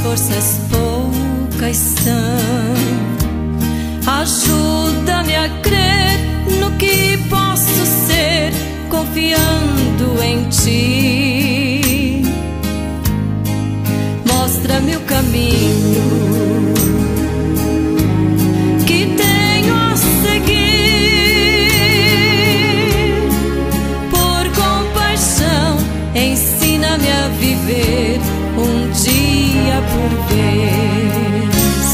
forças poucas são. Ajuda-me a crer no que posso ser, confiando em Ti. Mostra-me o caminho que tenho a seguir. Por compaixão, ensina-me a viver um dia por vez.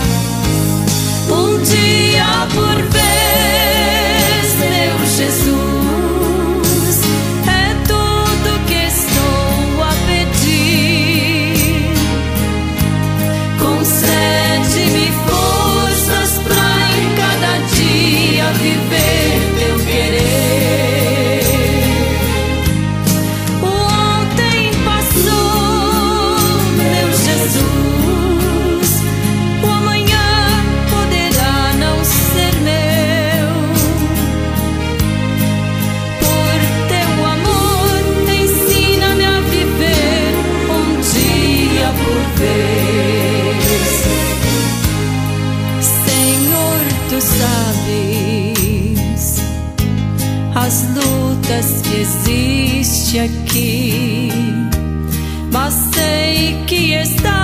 Um dia por vez, meu Jesus, é tudo que estou a pedir. Concede-me forças pra em cada dia viver teu querer. O ontem passou, meu Jesus, o amanhã poderá não ser meu. Por teu amor, ensina-me a viver um dia por vez. Senhor, tu sabes as lutas que existe aqui, mas sei que está